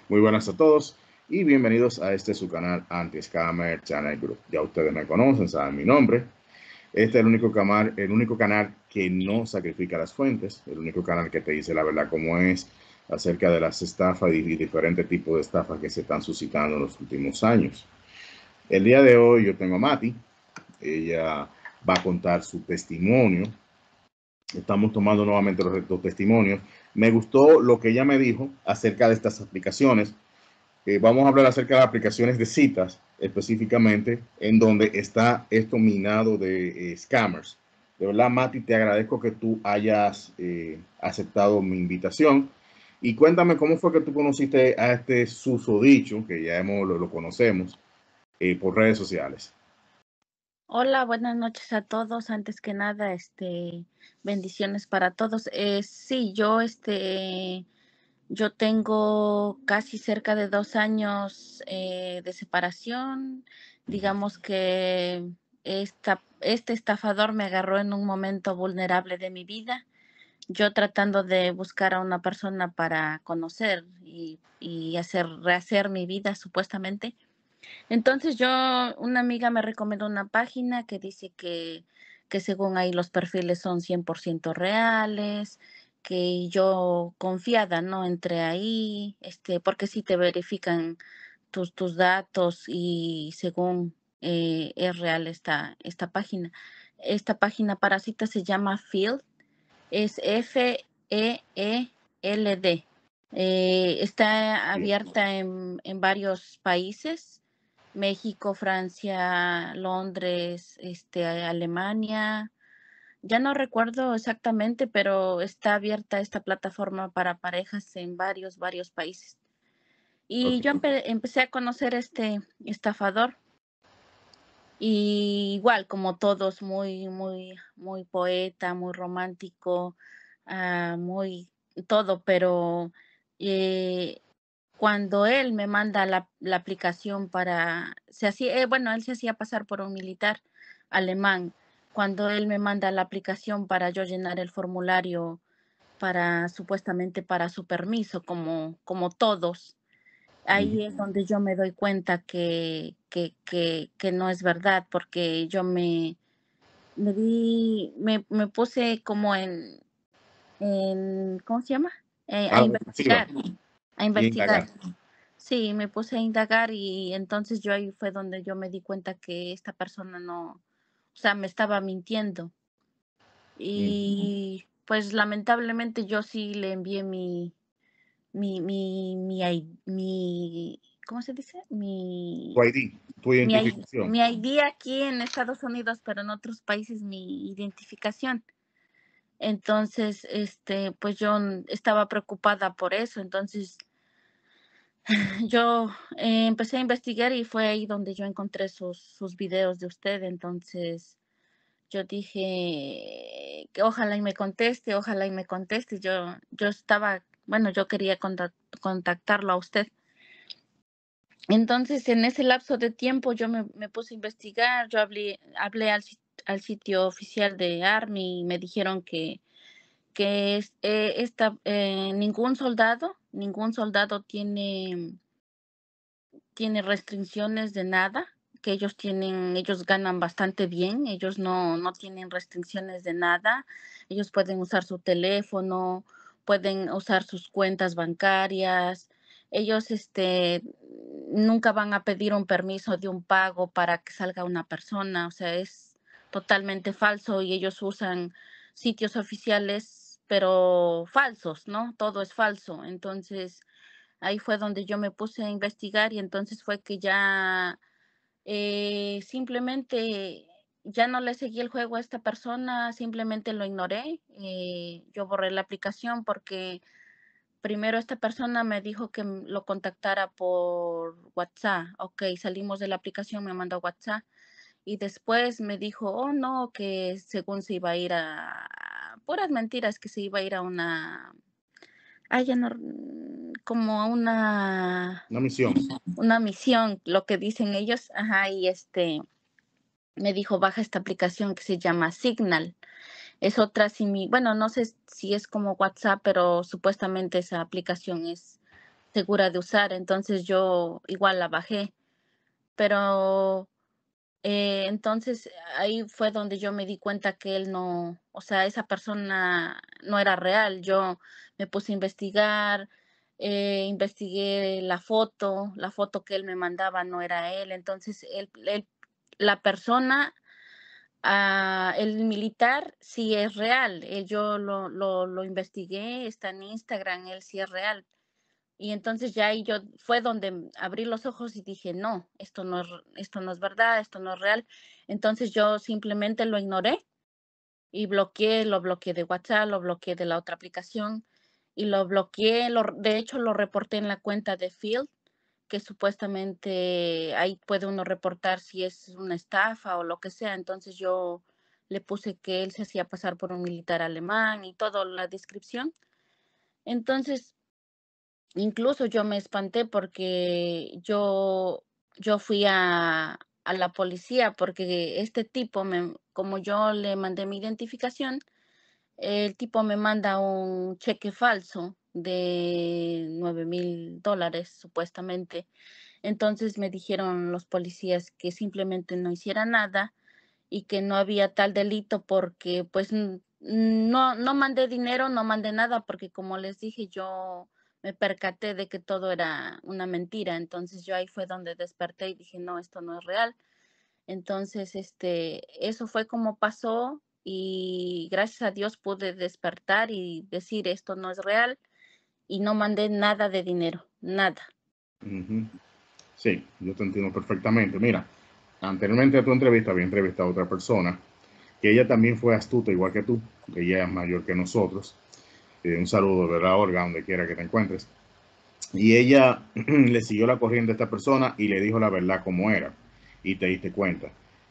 Muy buenas a todos y bienvenidos a este su canal Anti-Scammer Channel Group. Ya ustedes me conocen, saben mi nombre. Este es el único canal que no sacrifica las fuentes, el único canal que te dice la verdad como es acerca de las estafas y diferentes tipos de estafas que se están suscitando en los últimos años. El día de hoy yo tengo a Mati, ella va a contar su testimonio. Estamos tomando nuevamente los testimonios. Me gustó lo que ella me dijo acerca de estas aplicaciones. Vamos a hablar acerca de las aplicaciones de citas, específicamente en donde está esto minado de scammers. De verdad, Mati, te agradezco que tú hayas aceptado mi invitación. Y cuéntame cómo fue que tú conociste a este susodicho, que ya lo conocemos, por redes sociales. Hola, buenas noches a todos. Antes que nada, bendiciones para todos. Sí, yo tengo casi cerca de 2 años de separación. Digamos que este estafador me agarró en un momento vulnerable de mi vida. Yo tratando de buscar a una persona para conocer y rehacer mi vida supuestamente. Entonces una amiga me recomendó una página que dice que según ahí los perfiles son 100% reales, que yo confiada, ¿no? Entré ahí, porque sí te verifican tus datos y según es real esta página. Esta página para citas se llama Field, es FEELD. Está abierta en varios países. México, Francia, Londres, Alemania. Ya no recuerdo exactamente, pero está abierta esta plataforma para parejas en varios países. Y yo Okay. empecé a conocer este estafador. Y igual, como todos, muy poeta, muy romántico, muy todo, pero eh, cuando él me manda la aplicación él se hacía pasar por un militar alemán. Cuando él me manda la aplicación para yo llenar el formulario supuestamente para su permiso, como todos, ahí es donde yo me doy cuenta que no es verdad, porque yo me puse como ¿cómo se llama? A A la defensiva investigar, a y investigar. indagar. Sí, me puse a indagar y entonces yo ahí fue donde yo me di cuenta que esta persona no, o sea, me estaba mintiendo. Y pues lamentablemente yo sí le envié ¿cómo se dice? Tu ID, tu identificación. Mi ID aquí en Estados Unidos, pero en otros países mi identificación. Entonces, pues yo estaba preocupada por eso. Entonces, yo empecé a investigar y fue ahí donde yo encontré sus videos de usted. Entonces, yo dije que ojalá y me conteste, ojalá y me conteste. Yo quería contactarlo a usted. Entonces, en ese lapso de tiempo yo me puse a investigar, yo hablé al sitio oficial de Army y me dijeron ningún soldado tiene restricciones de nada, que ellos ganan bastante bien, ellos no tienen restricciones de nada, ellos pueden usar su teléfono, pueden usar sus cuentas bancarias, ellos nunca van a pedir un permiso de un pago para que salga una persona, o sea, es totalmente falso y ellos usan sitios oficiales, pero falsos, ¿no? Todo es falso. Entonces, ahí fue donde yo me puse a investigar y entonces fue que ya simplemente ya no le seguí el juego a esta persona, simplemente lo ignoré. Yo borré la aplicación porque primero esta persona me dijo que lo contactara por WhatsApp. Ok, salimos de la aplicación, me mandó WhatsApp. Y después me dijo, oh no, que según se iba a ir puras mentiras, que se iba a ir a ya no, como a Una misión. una misión, lo que dicen ellos, ajá, y me dijo, baja esta aplicación que se llama Signal. Es otra, bueno, no sé si es como WhatsApp, pero supuestamente esa aplicación segura de usar, entonces yo igual la bajé, pero entonces ahí fue donde yo me di cuenta que él no, o sea, esa persona no era real. Yo me puse a investigar, investigué la foto que él me mandaba no era él, entonces la persona, el militar sí es real, yo lo investigué, está en Instagram, él sí es real. Y entonces ya ahí yo fue donde abrí los ojos y dije: "No, esto no es verdad, esto no es real". Entonces yo simplemente lo ignoré y lo bloqueé de WhatsApp, lo bloqueé de la otra aplicación y lo bloqueé, de hecho, lo reporté en la cuenta de Field, que supuestamente ahí puede uno reportar si es una estafa o lo que sea. Entonces yo le puse que él se hacía pasar por un militar alemán y toda la descripción. Entonces incluso yo me espanté porque yo fui a la policía porque este tipo como yo le mandé mi identificación, el tipo me manda un cheque falso de $9,000 supuestamente. Entonces me dijeron los policías que simplemente no hiciera nada y que no había tal delito porque pues no mandé dinero, no mandé nada porque como les dije, yo me percaté de que todo era una mentira. Entonces yo ahí fue donde desperté y dije, no, esto no es real. Entonces, eso fue como pasó y gracias a Dios pude despertar y decir, esto no es real y no mandé nada de dinero, nada. Ujú. Sí, yo te entiendo perfectamente. Mira, anteriormente a tu entrevista había entrevistado a otra persona que ella también fue astuta, igual que tú. Ella es mayor que nosotros. Un saludo, ¿verdad, Olga? Donde quiera que te encuentres. Y ella le siguió la corriente a esta persona y le dijo la verdad como era. Y te diste cuenta.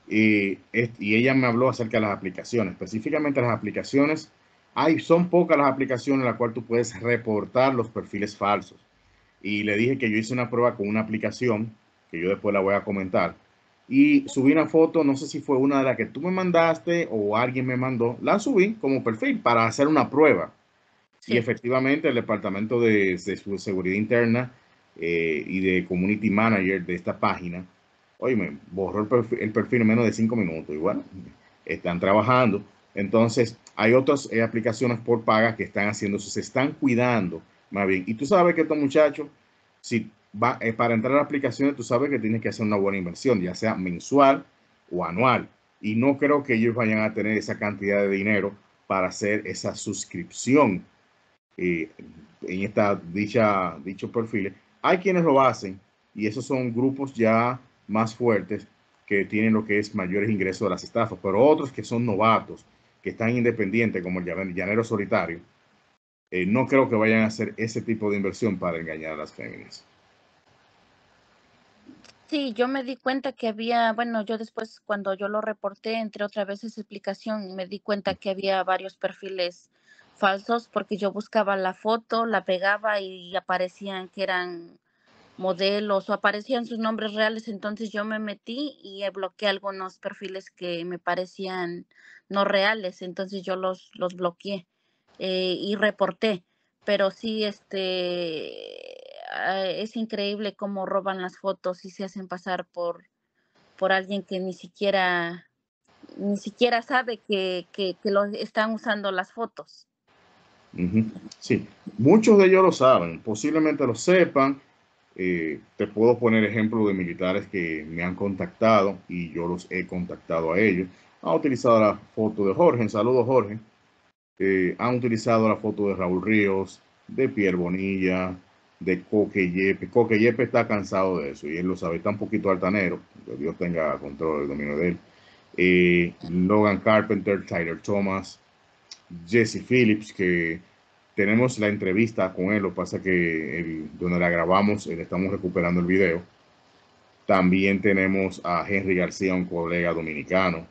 Y ella me habló acerca de las aplicaciones. Específicamente las aplicaciones. Son pocas las aplicaciones en las cuales tú puedes reportar los perfiles falsos. Y le dije que yo hice una prueba con una aplicación, que yo después la voy a comentar. Y subí una foto, no sé si fue una de las que tú me mandaste o alguien me mandó. La subí como perfil para hacer una prueba. Y Sí. efectivamente el departamento de su seguridad interna y de community manager de esta página, oye, me borró el perfil en menos de 5 minutos. Igual, están trabajando. Entonces, hay otras aplicaciones por paga que están haciendo eso, se están cuidando más bien. Y tú sabes que estos muchachos, si va, para entrar a las aplicaciones, tú sabes que tienes que hacer una buena inversión, ya sea mensual o anual. Y no creo que ellos vayan a tener esa cantidad de dinero para hacer esa suscripción en dichos perfiles. Hay quienes lo hacen y esos son grupos ya más fuertes que tienen lo que es mayores ingresos de las estafas, pero otros que son novatos, que están independientes como el llanero solitario, no creo que vayan a hacer ese tipo de inversión para engañar a las féminas. Sí, yo me di cuenta que había, bueno, yo después cuando yo lo reporté, entre otra vez esa explicación, me di cuenta que había varios perfiles falsos porque yo buscaba la foto, la pegaba y aparecían que eran modelos o aparecían sus nombres reales, entonces yo me metí y bloqueé algunos perfiles que me parecían no reales, entonces yo los bloqueé y reporté, pero sí, es increíble cómo roban las fotos y se hacen pasar por alguien que ni siquiera sabe que lo están usando las fotos. Ujú. Sí, muchos de ellos lo saben, posiblemente lo sepan. Te puedo poner ejemplos de militares que me han contactado y yo los he contactado a ellos. Han utilizado la foto de Jorge, saludos Jorge. Han utilizado la foto de Raúl Ríos, de Pierre Bonilla, de Coque Yepe. Coque Yepe está cansado de eso y él lo sabe, está un poquito altanero, que Dios tenga control del dominio de él. Logan Carpenter, Tyler Thomas, Jesse Phillips, que tenemos la entrevista con él, lo que pasa que donde la grabamos, estamos recuperando el video. También tenemos a Henry García, un colega dominicano.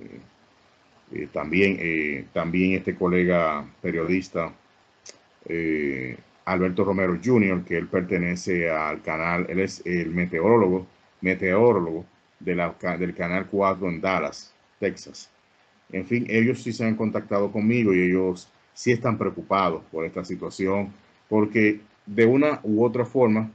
También este colega periodista, Alberto Romero Jr., que él pertenece al canal, él es el meteorólogo del canal 4 en Dallas, Texas. En fin, ellos sí se han contactado conmigo y ellos sí están preocupados por esta situación, porque de una u otra forma,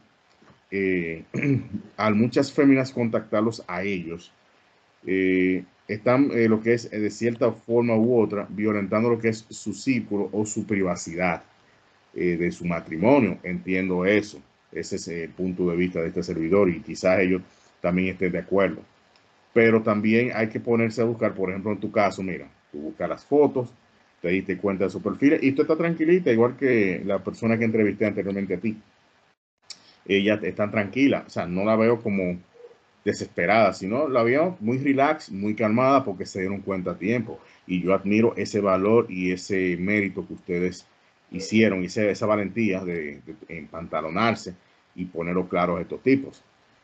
a muchas féminas contactarlos a ellos, están lo que es de cierta forma u otra violentando lo que es su círculo o su privacidad de su matrimonio. Entiendo eso. Ese es el punto de vista de este servidor y quizás ellos también estén de acuerdo. Pero también hay que ponerse a buscar, por ejemplo, en tu caso, mira, tú buscas las fotos, te diste cuenta de su perfil y tú estás tranquilita, igual que la persona que entrevisté anteriormente a ti. Ella está tranquila, o sea, no la veo como desesperada, sino la veo muy relax, muy calmada porque se dieron cuenta a tiempo. Y yo admiro ese valor y ese mérito que ustedes hicieron, y esa valentía de empantalonarse y ponerlo claro a estos tipos.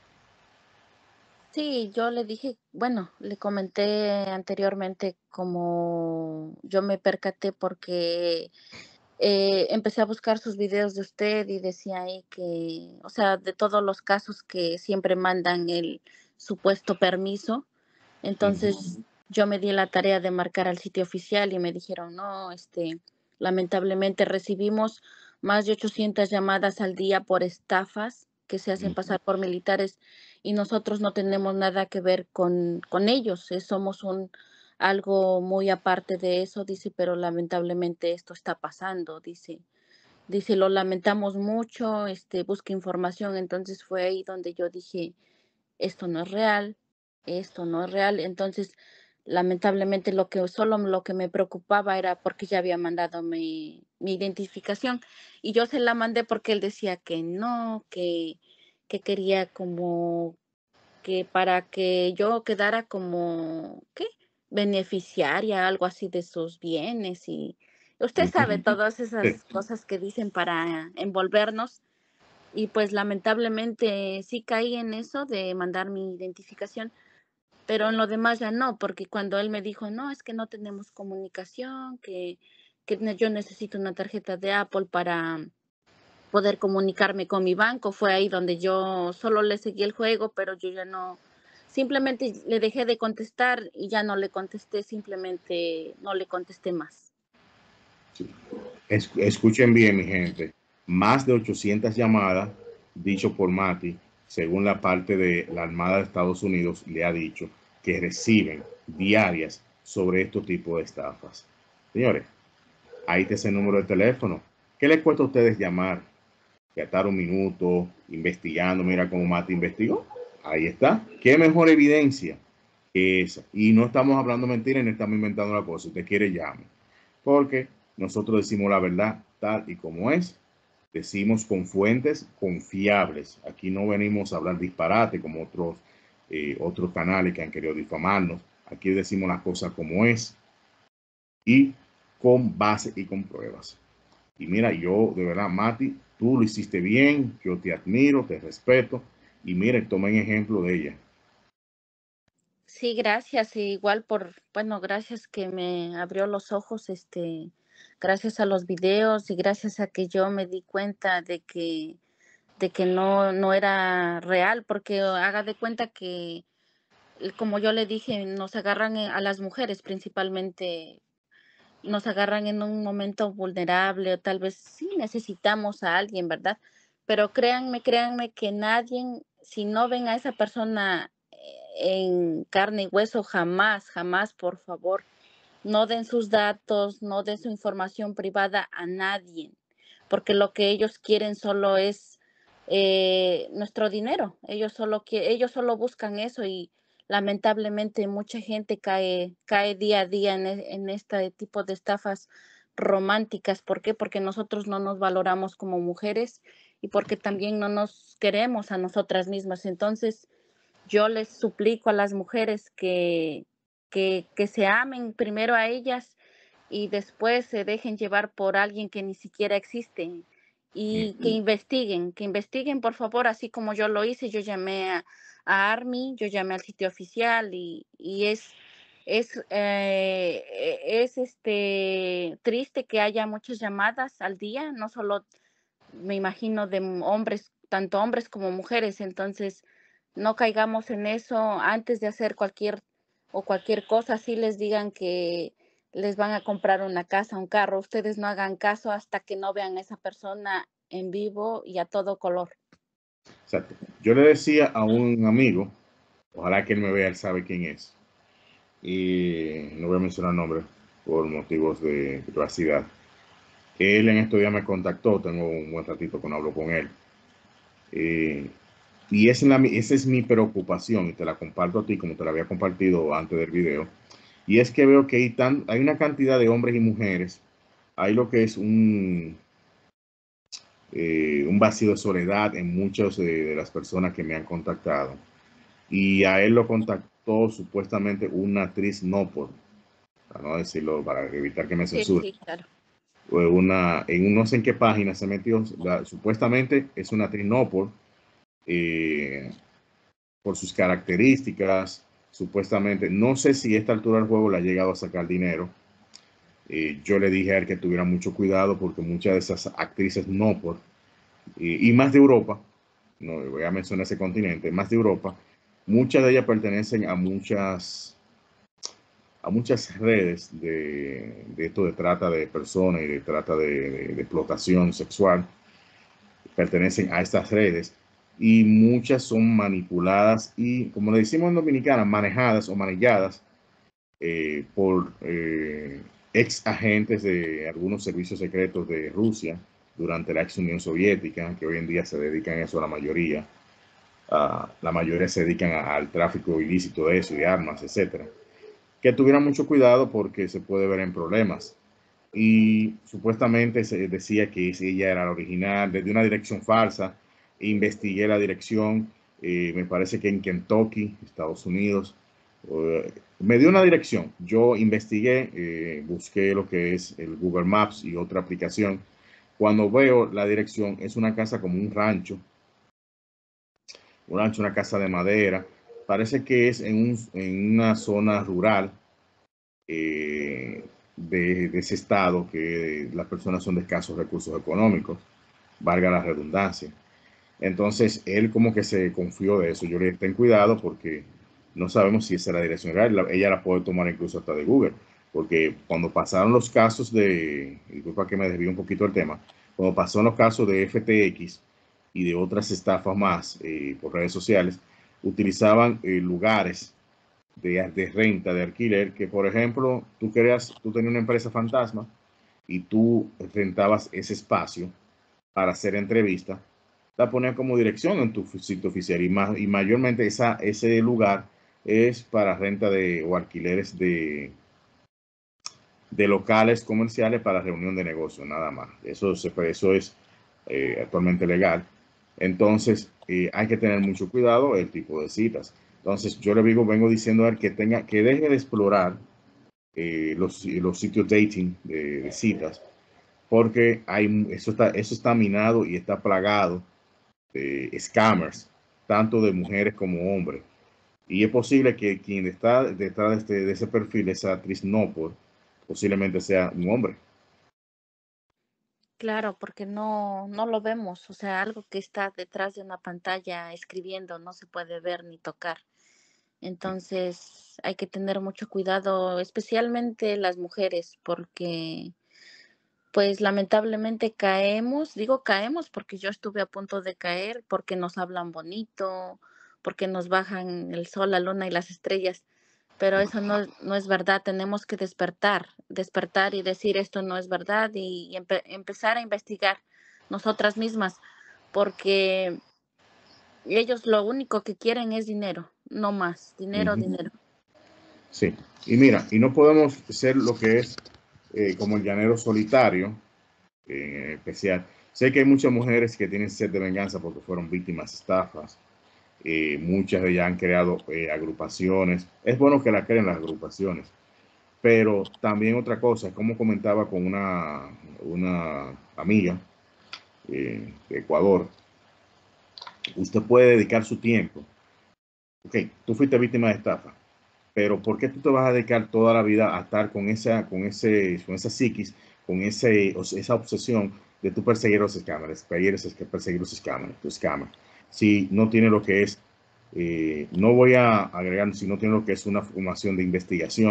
Sí, yo le dije, bueno, le comenté anteriormente como yo me percaté porque empecé a buscar sus videos de usted y decía ahí que, o sea, de todos los casos que siempre mandan el supuesto permiso. Entonces yo me di la tarea de marcar al sitio oficial y me dijeron, no, lamentablemente recibimos más de 800 llamadas al día por estafas que se hacen pasar por militares y nosotros no tenemos nada que ver con ellos, somos algo muy aparte de eso, dice, pero lamentablemente esto está pasando, dice, lo lamentamos mucho, busca información, entonces fue ahí donde yo dije, esto no es real, esto no es real. Entonces, lamentablemente solo lo que me preocupaba era porque ya había mandado mi identificación y yo se la mandé porque él decía que no, que quería como que para que yo quedara como, ¿qué? Beneficiaria, algo así de sus bienes y usted sabe todas Sí. esas cosas que dicen para envolvernos. Y pues lamentablemente sí caí en eso de mandar mi identificación, pero en lo demás ya no, porque cuando él me dijo, no, es que no tenemos comunicación, yo necesito una tarjeta de Apple para poder comunicarme con mi banco, fue ahí donde yo solo le seguí el juego, pero yo ya no, simplemente le dejé de contestar y ya no le contesté, simplemente no le contesté más. Sí. Escuchen bien, mi gente. Más de 800 llamadas, dicho por Mati, según la parte de la Armada de Estados Unidos, le ha dicho que reciben diarias sobre estos tipos de estafas. Señores, ahí está ese número de teléfono. ¿Qué les cuesta a ustedes llamar? Gastar un minuto investigando, mira cómo Mati investigó. Ahí está. ¿Qué mejor evidencia que esa? Y no estamos hablando mentiras ni estamos inventando la cosa. Si usted quiere, llame. Porque nosotros decimos la verdad tal y como es. Decimos con fuentes confiables. Aquí no venimos a hablar disparate como otros canales que han querido difamarnos. Aquí decimos las cosas como es y con base y con pruebas. Y mira, yo de verdad, Mati, tú lo hiciste bien, yo te admiro, te respeto y miren, tomen ejemplo de ella. Sí, gracias, igual bueno, gracias que me abrió los ojos, gracias a los videos y gracias a que yo me di cuenta de que no era real, porque haga de cuenta que, como yo le dije, nos agarran a las mujeres principalmente, nos agarran en un momento vulnerable o tal vez sí necesitamos a alguien, ¿verdad? Pero créanme que nadie, si no ven a esa persona en carne y hueso, jamás, jamás, por favor, no den sus datos, no den su información privada a nadie, porque lo que ellos quieren solo es nuestro dinero. Ellos solo buscan eso y lamentablemente mucha gente cae día a día en este tipo de estafas románticas. ¿Por qué? Porque nosotros no nos valoramos como mujeres y porque también no nos queremos a nosotras mismas. Entonces, yo les suplico a las mujeres que se amen primero a ellas y después se dejen llevar por alguien que ni siquiera existe y que investiguen por favor, así como yo lo hice, yo llamé a Army, yo llamé al sitio oficial y es triste que haya muchas llamadas al día, no solo me imagino de hombres, tanto hombres como mujeres, entonces no caigamos en eso antes de hacer cualquier cosa, así les digan que les van a comprar una casa, un carro, ustedes no hagan caso hasta que no vean a esa persona en vivo y a todo color. Exacto. Yo le decía a un amigo, ojalá que él me vea, él sabe quién es, y no voy a mencionar nombre por motivos de privacidad. Él en estos días me contactó, tengo un buen ratito que no hablo con él. Eh, y esa es mi preocupación, y te la comparto a ti como te la había compartido antes del video. Y es que veo que hay una cantidad de hombres y mujeres, hay lo que es un vacío de soledad en muchas de las personas que me han contactado. Y a él lo contactó supuestamente una actriz no por, para no decirlo, para evitar que me Sí, censuren. sí, claro. No sé en qué página se metió, supuestamente es una actriz no por sus características, supuestamente, no sé si a esta altura del juego le ha llegado a sacar dinero. Yo le dije a él que tuviera mucho cuidado porque muchas de esas actrices no y más de Europa, no voy a mencionar ese continente, más de Europa, muchas de ellas pertenecen a muchas redes de esto de trata de personas y de trata de explotación sexual, pertenecen a estas redes y muchas son manipuladas y, como le decimos en Dominicana, manejadas o manilladas por ex agentes de algunos servicios secretos de Rusia durante la ex Unión Soviética, que hoy en día se dedican a eso la mayoría. La mayoría se dedican al tráfico ilícito de eso, de armas, etcétera. Que tuvieran mucho cuidado porque se puede ver en problemas. Y supuestamente se decía que ella era la original, desde una dirección falsa. Investigué la dirección, me parece que en Kentucky, Estados Unidos. Me dio una dirección. Yo investigué, busqué lo que es el Google Maps y otra aplicación. Cuando veo la dirección, es una casa como un rancho, una casa de madera. Parece que es en una zona rural de ese estado que las personas son de escasos recursos económicos, valga la redundancia. Entonces, él como que se confió de eso. Yo le dije, ten cuidado porque no sabemos si esa es la dirección real. Ella la puede tomar incluso hasta de Google, porque cuando pasaron los casos disculpa que me desvío un poquito del tema, cuando pasaron los casos de FTX y de otras estafas más por redes sociales, utilizaban lugares de renta, de alquiler, que por ejemplo, tú tenías una empresa fantasma y tú rentabas ese espacio para hacer entrevistas, la ponías como dirección en tu sitio oficial y mayormente ese lugar es para renta o alquileres de locales comerciales para reunión de negocios, nada más. Eso es actualmente legal. Entonces, hay que tener mucho cuidado el tipo de citas. Entonces, yo le vengo diciendo a él que deje de explorar los sitios dating de citas, porque eso está minado y está plagado de scammers, tanto de mujeres como hombres. Y es posible que quien está detrás de ese perfil, esa actriz no posiblemente sea un hombre. Claro, porque no lo vemos, o sea, algo que está detrás de una pantalla escribiendo no se puede ver ni tocar. Entonces, hay que tener mucho cuidado, especialmente las mujeres, porque pues lamentablemente caemos, digo caemos porque yo estuve a punto de caer, porque nos hablan bonito, porque nos bajan el sol, la luna y las estrellas, pero eso no es verdad, tenemos que despertar y decir esto no es verdad y empezar a investigar nosotras mismas, porque ellos lo único que quieren es dinero, no más, dinero, Ujú. dinero. Sí, y mira, y no podemos ser lo que es como el llanero solitario, en especial. Sé que hay muchas mujeres que tienen sed de venganza porque fueron víctimas de estafas. Muchas de ellas han creado agrupaciones. Es bueno que la creen las agrupaciones, pero también otra cosa, como comentaba con una amiga de Ecuador, usted puede dedicar su tiempo. Ok, tú fuiste víctima de estafa, pero ¿por qué tú te vas a dedicar toda la vida a estar con esa psiquis, esa obsesión de tu perseguir los escáneres, perseguir los escáneres, tu escáner? Si no tiene lo que es, no voy a agregar, si no tiene lo que es una formación de investigación,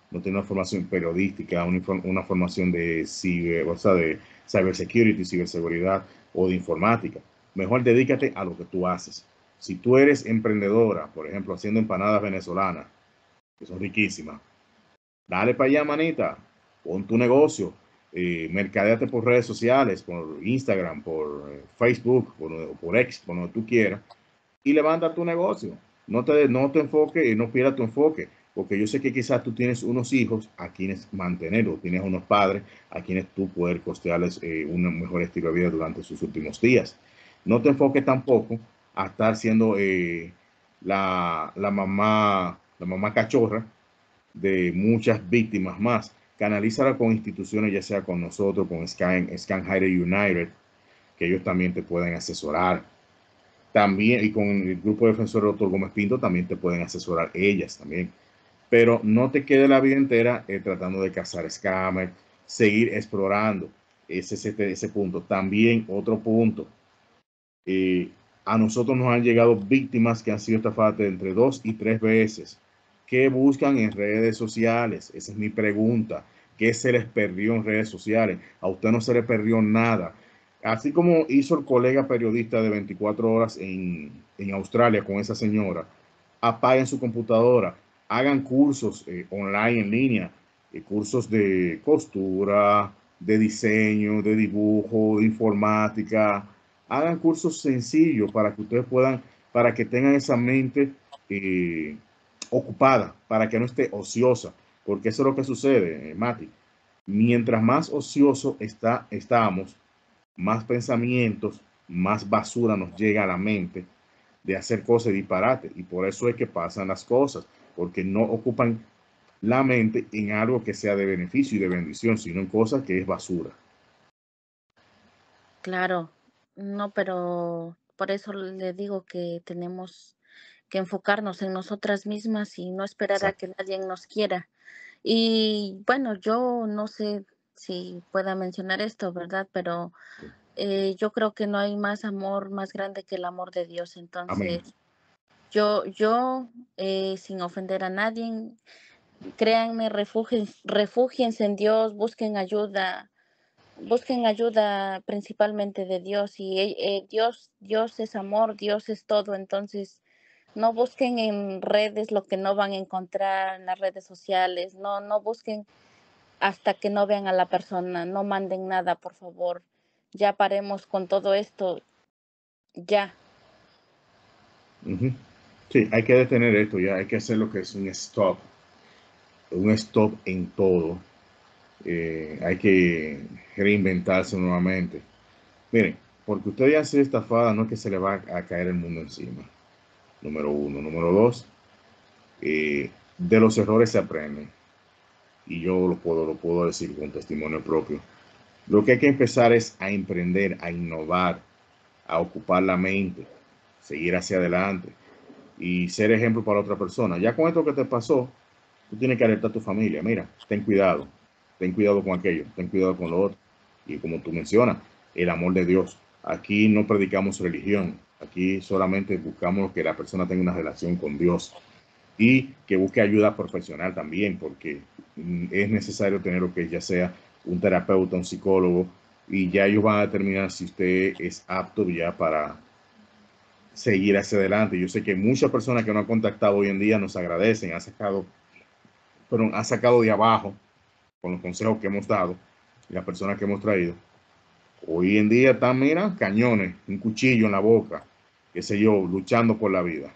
no tiene una formación periodística, una formación de de cybersecurity, ciberseguridad o de informática. Mejor dedícate a lo que tú haces. Si tú eres emprendedora, por ejemplo, haciendo empanadas venezolanas, que son riquísimas, dale para allá, manita, pon tu negocio, mercadeate por redes sociales, por Instagram, por Facebook, por X, por donde tú quieras, y levanta tu negocio. No te enfoques y no pierdas tu enfoque, porque yo sé que quizás tú tienes unos hijos a quienes mantener o tienes unos padres a quienes tú poder costearles un mejor estilo de vida durante sus últimos días. No te enfoques tampoco a estar siendo la mamá cachorra de muchas víctimas más. Canalízala con instituciones, ya sea con nosotros, con Scan Higher United, que ellos también te pueden asesorar. También, y con el grupo defensor del doctor Gómez Pinto, también te pueden asesorar ellas también. Pero no te quede la vida entera tratando de cazar scammer, seguir explorando ese punto. También otro punto, eh, a nosotros nos han llegado víctimas que han sido estafadas de entre 2 y 3 veces. ¿Qué buscan en redes sociales? Esa es mi pregunta. ¿Qué se les perdió en redes sociales? A usted no se le perdió nada. Así como hizo el colega periodista de 24 horas en Australia con esa señora, apaguen su computadora, hagan cursos online en línea, cursos de costura, de diseño, de dibujo, de informática. Hagan cursos sencillos para que ustedes puedan, para que tengan esa mente eh, ocupada, para que no esté ociosa, porque eso es lo que sucede, Mati. Mientras más ocioso estamos, más pensamientos, más basura nos llega a la mente de hacer cosas disparate. Y por eso es que pasan las cosas, porque no ocupan la mente en algo que sea de beneficio y de bendición, sino en cosas que es basura. Claro, no, pero por eso le digo que tenemos que enfocarnos en nosotras mismas y no esperar a Exacto. que nadie nos quiera. Y bueno, yo no sé si pueda mencionar esto, ¿verdad? Pero yo creo que no hay más amor más grande que el amor de Dios. Amén. Entonces, yo sin ofender a nadie, créanme, refúgiense en Dios, busquen ayuda principalmente de Dios y Dios es amor, Dios es todo. Entonces, no busquen en redes lo que no van a encontrar en las redes sociales, no busquen hasta que no vean a la persona, no manden nada, por favor. Ya paremos con todo esto, ya. Ujú. Sí, hay que detener esto ya, hay que hacer lo que es un stop en todo. Hay que reinventarse nuevamente. Miren, porque usted ya se estafada, no es que se le va a caer el mundo encima. Número uno. Número dos, de los errores se aprende. Y yo lo puedo decir con testimonio propio. Lo que hay que empezar es a emprender, a innovar, a ocupar la mente, seguir hacia adelante y ser ejemplo para otra persona. Ya con esto que te pasó, tú tienes que alertar a tu familia. Mira, ten cuidado con aquello, ten cuidado con lo otro. Y como tú mencionas, el amor de Dios. Aquí no predicamos religión, aquí solamente buscamos que la persona tenga una relación con Dios y que busque ayuda profesional también, porque es necesario tener lo que ya sea un terapeuta, un psicólogo, y ya ellos van a determinar si usted es apto ya para seguir hacia adelante. Yo sé que muchas personas que nos han contactado hoy en día nos agradecen, han sacado de abajo con los consejos que hemos dado y las personas que hemos traído. Hoy en día están, mira, cañones, un cuchillo en la boca, qué sé yo, luchando por la vida.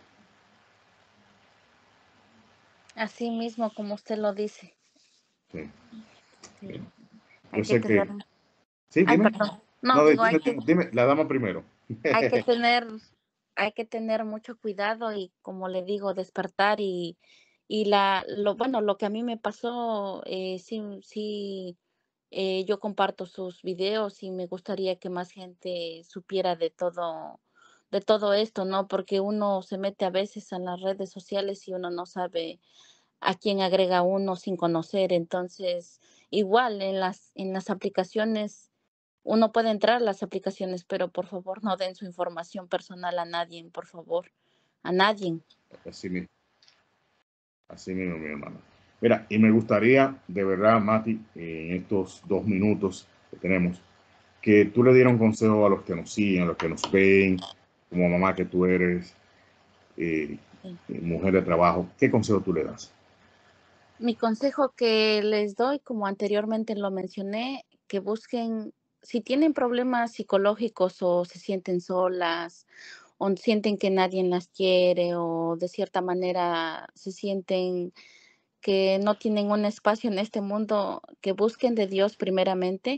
Así mismo como usted lo dice. Sí. Sí, hay Yo que sé tener, que, sí, ay, dime. perdón. No, No, digo, dime, la dama primero. hay que tener, hay que tener mucho cuidado y como le digo, despertar y bueno, lo que a mí me pasó, sí, yo comparto sus videos y me gustaría que más gente supiera de todo esto, ¿no? Porque uno se mete a veces en las redes sociales y uno no sabe a quién agrega uno sin conocer. Entonces, igual en las aplicaciones, uno puede entrar a las aplicaciones, pero por favor no den su información personal a nadie, por favor, a nadie. Así mismo, así mismo, mi hermano. Mira, y me gustaría, de verdad, Mati, en estos 2 minutos que tenemos, que tú le dieras un consejo a los que nos siguen, a los que nos ven, como mamá que tú eres, eh, Sí. mujer de trabajo. ¿Qué consejo tú le das? Mi consejo que les doy, como anteriormente lo mencioné, que busquen, si tienen problemas psicológicos o se sienten solas o sienten que nadie las quiere o de cierta manera se sienten que no tienen un espacio en este mundo, que busquen de Dios primeramente.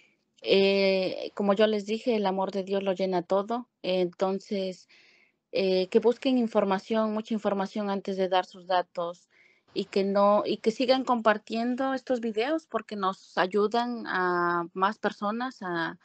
Como yo les dije, el amor de Dios lo llena todo. Entonces, que busquen información, mucha información antes de dar sus datos y que no y que sigan compartiendo estos videos porque nos ayudan a más personas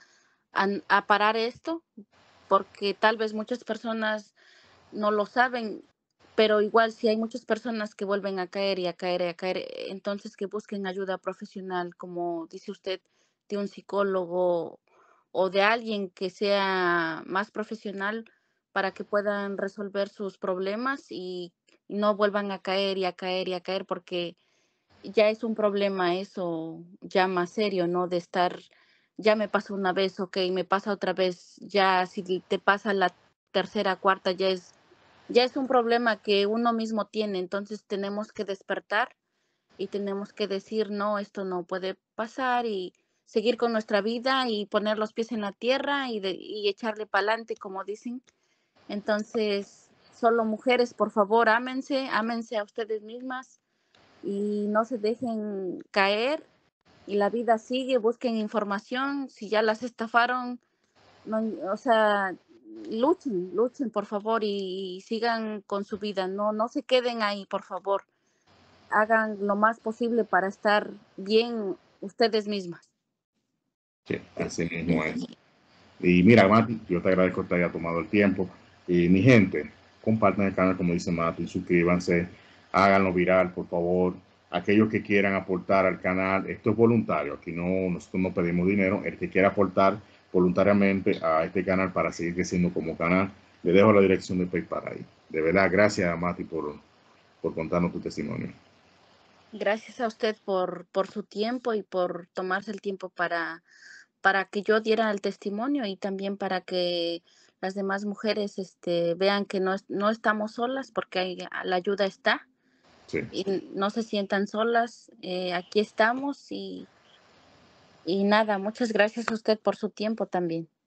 a parar esto, porque tal vez muchas personas no lo saben, pero igual si hay muchas personas que vuelven a caer y a caer y a caer, entonces que busquen ayuda profesional, como dice usted, de un psicólogo o de alguien que sea más profesional para que puedan resolver sus problemas y no vuelvan a caer y a caer y a caer, porque ya es un problema eso ya más serio, ¿no? De estar, ya me pasó una vez, okey, me pasa otra vez, ya si te pasa la tercera, cuarta, ya es un problema que uno mismo tiene, entonces tenemos que despertar y tenemos que decir: "No, esto no puede pasar", y seguir con nuestra vida y poner los pies en la tierra y echarle pa'lante, como dicen. Entonces, solo mujeres, por favor, ámense, ámense a ustedes mismas y no se dejen caer, y la vida sigue, busquen información, si ya las estafaron, no, o sea, luchen, luchen, por favor, y sigan con su vida, no se queden ahí, por favor. Hagan lo más posible para estar bien ustedes mismas. Sí, así mismo es. Y mira, Mati, yo te agradezco que te haya tomado el tiempo. Y mi gente, compartan el canal, como dice Mati, suscríbanse, háganlo viral, por favor. Aquellos que quieran aportar al canal, esto es voluntario, aquí no, nosotros no pedimos dinero. El que quiera aportar voluntariamente a este canal para seguir creciendo como canal, le dejo la dirección de PayPal ahí. De verdad, gracias, Mati, por contarnos tu testimonio. Gracias a usted por su tiempo y por tomarse el tiempo para que yo diera el testimonio y también para que las demás mujeres, vean que no estamos solas, porque la ayuda está, Sí. y no se sientan solas, aquí estamos y nada, muchas gracias a usted por su tiempo también.